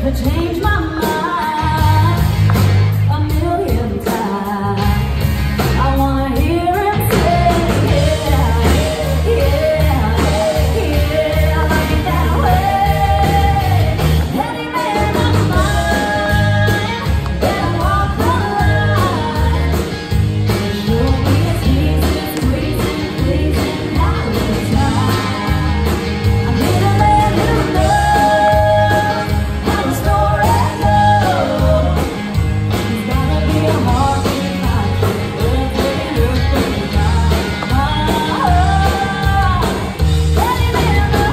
change my mind a million times. I wanna hear him say, yeah, yeah, yeah, I like it that way. Any man of mine better walk the line. Show me it's easy, squeezing, pleasing, all the time. I need a man who knows how the story goes. He's gotta be a heartbeat like worth taking her from the any man of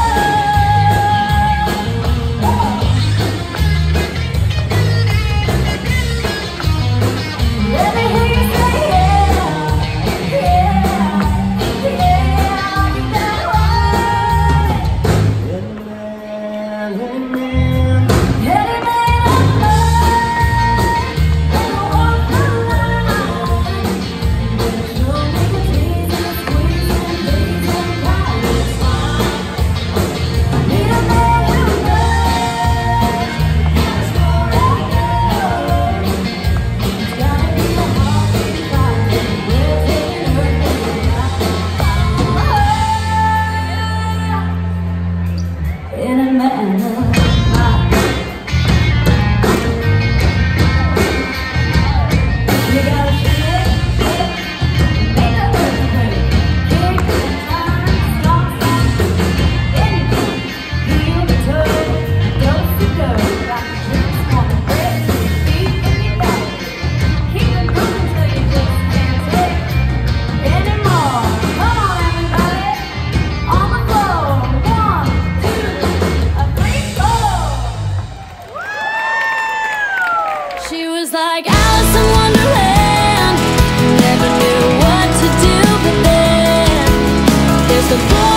let me hear you say yeah, yeah, yeah, I like it that way. Any man of mine, better walk the line. Show me it's easy, squeezing, pleasing, all the time. I need a man who knows how the story goes. He's gotta be a heartbeat like we're taking her from the in a man of mine. You gotta shake, make a earthquake, kick and turn, stop, anything, heal the toe, dose to dose, like the troops on the break to your feet if you doubt it. Keep it moving till you just can't take anymore. Come on, everybody, on the floor. 1, 2, 3, 4. She was like Alice in Wonderland, never knew what to do, but then there's the boy